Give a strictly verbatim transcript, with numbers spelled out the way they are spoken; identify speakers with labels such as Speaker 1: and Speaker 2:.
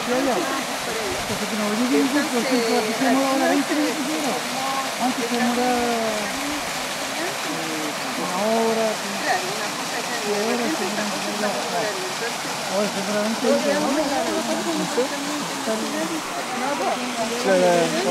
Speaker 1: hacia allá. Entonces que no llegue ningún, por ejemplo, aquí se demora ahora veinte minutos de hora. Antes se demoraba eh, una hora,
Speaker 2: Claro, una cosa que de repente estas cosas particulares. Entonces,
Speaker 1: ahora se demora veinte minutos de hora.
Speaker 2: no, pues,
Speaker 1: Claro.